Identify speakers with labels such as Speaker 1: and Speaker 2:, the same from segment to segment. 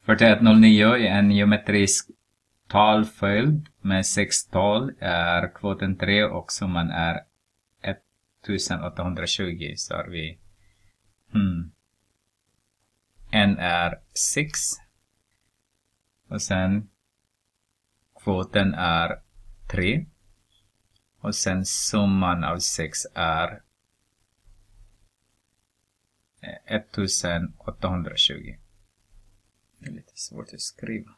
Speaker 1: 4109 är en geometrisk talföljd med 6 tal, är kvoten 3 och summan är 1820. Så har vi n är 6 och sen kvoten är 3 och sen summan av 6 är 1820. Det är lite svårt att skriva.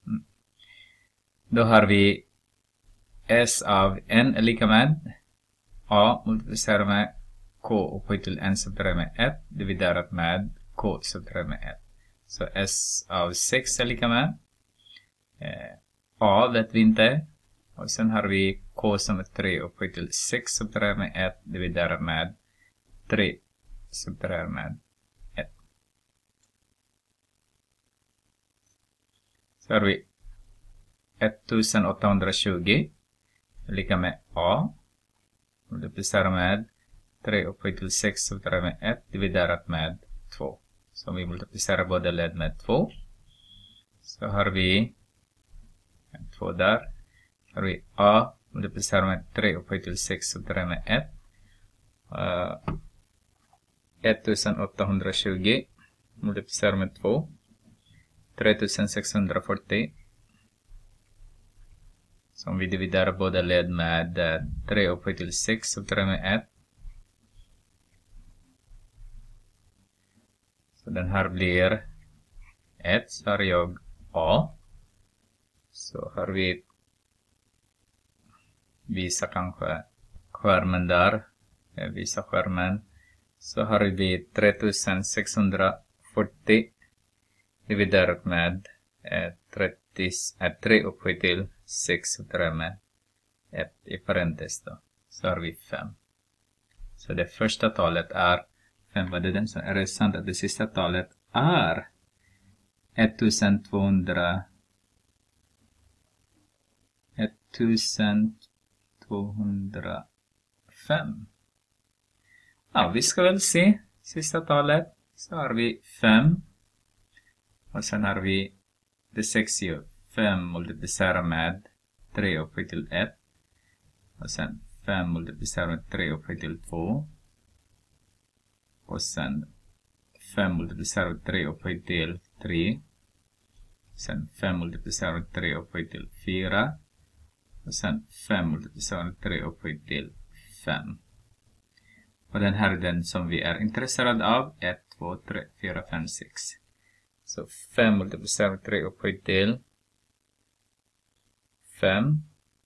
Speaker 1: Då har vi S av n är lika med A multiplicerat med K upphöjt till n subtraherat med 1 dividerat med K subtraherat med 1. Så S av 6 är lika med A vet vi inte. Och sen har vi K som är 3 upphöjt till 6 subtraherat med 1 dividerat med 3 subtraherat med 1. Så har vi 1820 lika med A multiplicerat med 3 upphöjt till 6 subtraherat med 1 dividerat med 2. Så vi multiplicerar båda led med 2. Så har vi 2 där. Så har vi A multiplicerat med 3 upphöjt till 6 subtraherat med 1. 1820 multiplicerat med 2. 3640. Så om vi dividerar båda led med 3 upphöjt till 6 subtraherat med 1. Så den här blir 1. Så har jag A. Så har vi visa kanske skärmen där. Visa skärmen. Så har vi 3640 dividerat med 3 upphöjt till 6 subtraherat med 1 i parentes då. Så har vi 5. Så det första talet är 5. Vad är den? Så är det sant att det sista talet är 1205. Ja, vi ska väl se sista talet. Så har vi 5. Och sen har vi det 6 ju. 5 multiplicerat med 3 upphöjt till 1. Och sen 5 multiplicerat med 3 upphöjt till 2. Och sen 5 multiplicerat med 3 upphöjt till 3. Sen 5 multiplicerat med 3 upphöjt till 4. Och sen 5 multiplicerat med 3 upphöjt till 5. Och den här är den som vi är intresserade av. 1, 2, 3, 4, 5, 6. Så 5 multiplicerat med 3 upphöjt till 5.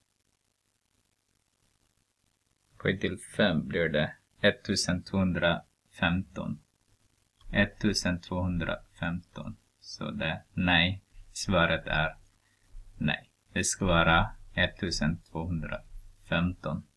Speaker 1: Upphöjt till 5 blir det 1215. 1215. Så det nej. Svaret är nej. Det ska vara 1215.